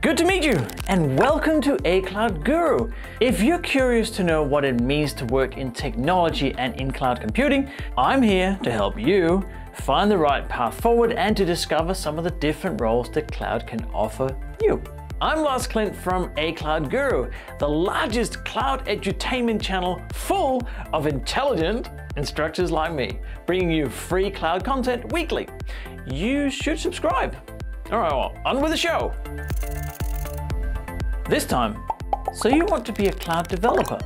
Good to meet you and welcome to A Cloud Guru. If you're curious to know what it means to work in technology and in cloud computing, I'm here to help you find the right path forward and to discover some of the different roles that cloud can offer you. I'm Lars Clint from A Cloud Guru, the largest cloud edutainment channel full of intelligent instructors like me, bringing you free cloud content weekly. You should subscribe. All right, well, on with the show. This time, so you want to be a cloud developer.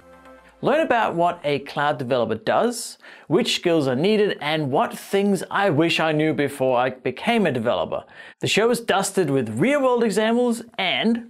Learn about what a cloud developer does, which skills are needed, and what things I wish I knew before I became a developer. The show is dusted with real-world examples and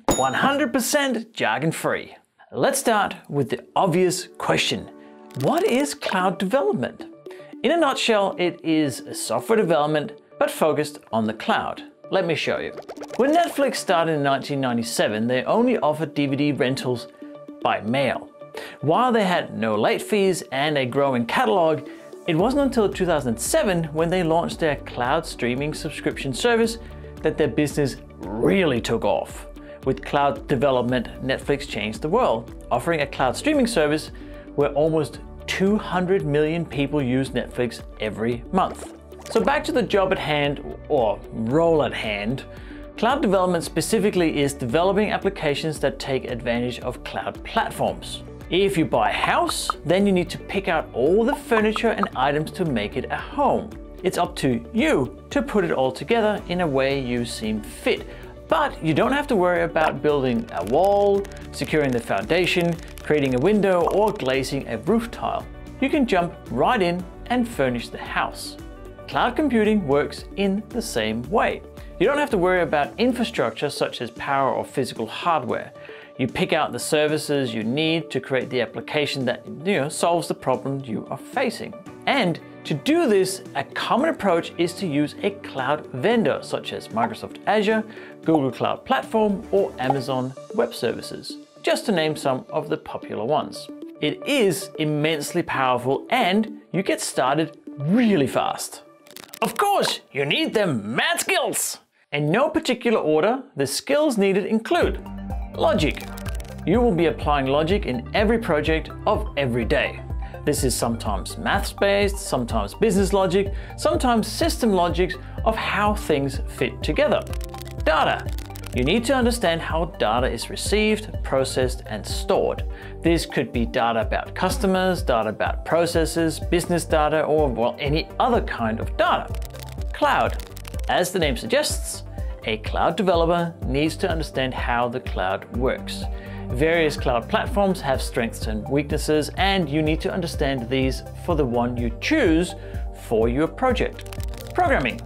100% jargon-free. Let's start with the obvious question. What is cloud development? In a nutshell, it is software development, but focused on the cloud. Let me show you. When Netflix started in 1997, they only offered DVD rentals by mail. While they had no late fees and a growing catalog, it wasn't until 2007 when they launched their cloud streaming subscription service that their business really took off. With cloud development, Netflix changed the world, offering a cloud streaming service where almost 200 million people use Netflix every month. So back to the job at hand, or role at hand. Cloud development specifically is developing applications that take advantage of cloud platforms. If you buy a house, then you need to pick out all the furniture and items to make it a home. It's up to you to put it all together in a way you seem fit. But you don't have to worry about building a wall, securing the foundation, creating a window, or glazing a roof tile. You can jump right in and furnish the house. Cloud computing works in the same way. You don't have to worry about infrastructure such as power or physical hardware. You pick out the services you need to create the application that solves the problem you are facing. And to do this, a common approach is to use a cloud vendor such as Microsoft Azure, Google Cloud Platform, or Amazon Web Services, just to name some of the popular ones. It is immensely powerful and you get started really fast. Of course, you need them mad skills. In no particular order, the skills needed include logic. You will be applying logic in every project of every day. This is sometimes maths-based, sometimes business logic, sometimes system logic of how things fit together. Data. You need to understand how data is received, processed, and stored. This could be data about customers, data about processes, business data, or any other kind of data. Cloud. As the name suggests, a cloud developer needs to understand how the cloud works. Various cloud platforms have strengths and weaknesses, and you need to understand these for the one you choose for your project. Programming.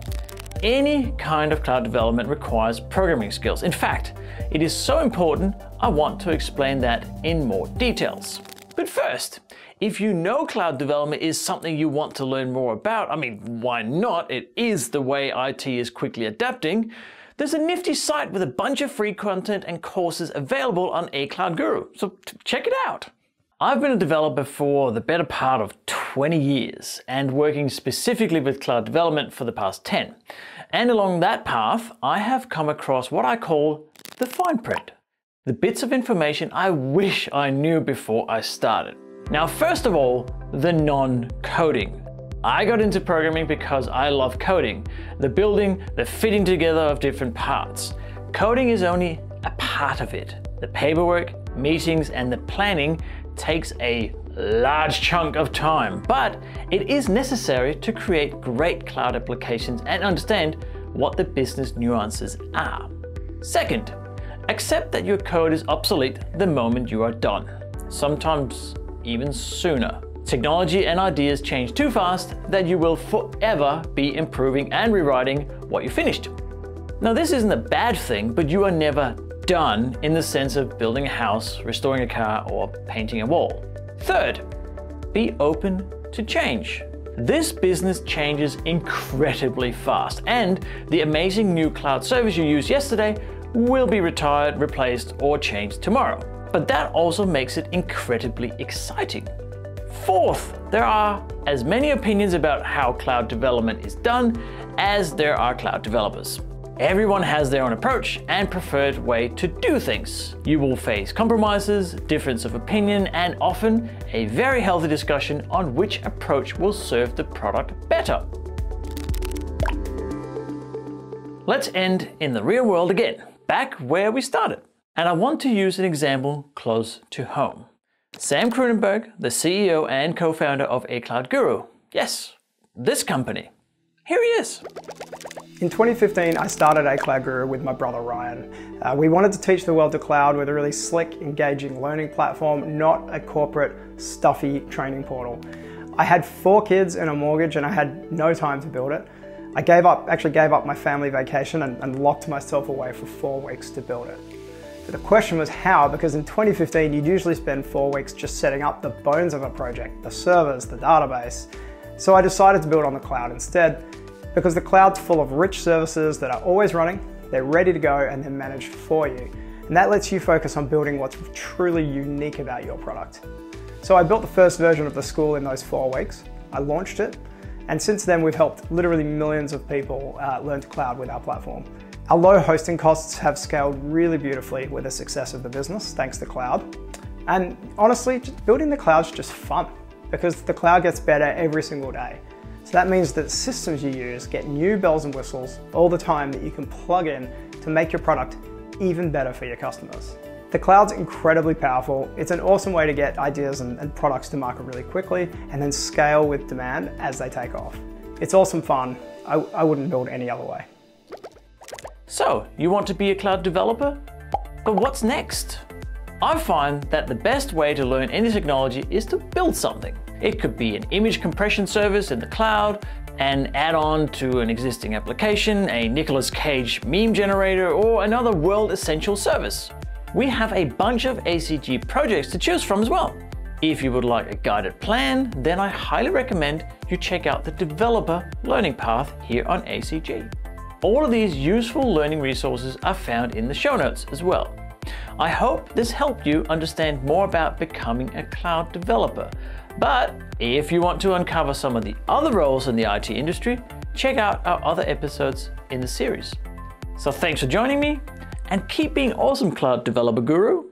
Any kind of cloud development requires programming skills. In fact, it is so important, I want to explain that in more details. But first, if you know cloud development is something you want to learn more about, why not? It is the way IT is quickly adapting. There's a nifty site with a bunch of free content and courses available on A Cloud Guru, so check it out. I've been a developer for the better part of 20 years and working specifically with cloud development for the past 10. And along that path, I have come across what I call the fine print. The bits of information I wish I knew before I started. Now, first of all, the non-coding. I got into programming because I love coding, the building, the fitting together of different parts. Coding is only a part of it. The paperwork, meetings, and the planning takes a large chunk of time, but it is necessary to create great cloud applications and understand what the business nuances are. Second, accept that your code is obsolete the moment you are done, sometimes even sooner. Technology and ideas change too fast that you will forever be improving and rewriting what you finished. Now, this isn't a bad thing, but you are never done in the sense of building a house, restoring a car, or painting a wall. Third, be open to change. This business changes incredibly fast, and the amazing new cloud service you used yesterday will be retired, replaced, or changed tomorrow. But that also makes it incredibly exciting. Fourth, there are as many opinions about how cloud development is done as there are cloud developers. Everyone has their own approach and preferred way to do things. You will face compromises, difference of opinion, and often a very healthy discussion on which approach will serve the product better. Let's end in the real world again, back where we started. And I want to use an example close to home. Sam Kroonenberg, the CEO and co-founder of A Cloud Guru. Yes, this company. Here he is. In 2015, I started A Cloud Guru with my brother Ryan. We wanted to teach the world to cloud with a really slick, engaging learning platform, not a corporate, stuffy training portal. I had 4 kids and a mortgage and I had no time to build it. I actually gave up my family vacation and locked myself away for 4 weeks to build it. But the question was how, because in 2015, you'd usually spend 4 weeks just setting up the bones of a project, the servers, the database. So I decided to build on the cloud instead, because the cloud's full of rich services that are always running, they're ready to go, and they're managed for you. And that lets you focus on building what's truly unique about your product. So I built the first version of the school in those 4 weeks. I launched it, and since then we've helped literally millions of people learn to cloud with our platform. Our low hosting costs have scaled really beautifully with the success of the business, thanks to cloud. And honestly, building the cloud's just fun, because the cloud gets better every single day. So that means that systems you use get new bells and whistles all the time that you can plug in to make your product even better for your customers. The cloud's incredibly powerful. It's an awesome way to get ideas and products to market really quickly and then scale with demand as they take off. It's awesome fun. I wouldn't build any other way. So, you want to be a cloud developer? But what's next? I find that the best way to learn any technology is to build something. It could be an image compression service in the cloud, an add-on to an existing application, a Nicolas Cage meme generator, or another world essential service. We have a bunch of ACG projects to choose from as well. If you would like a guided plan, then I highly recommend you check out the developer learning path here on ACG. All of these useful learning resources are found in the show notes as well. I hope this helped you understand more about becoming a cloud developer. But if you want to uncover some of the other roles in the IT industry, check out our other episodes in the series. So thanks for joining me, and keep being awesome, Cloud Developer Guru.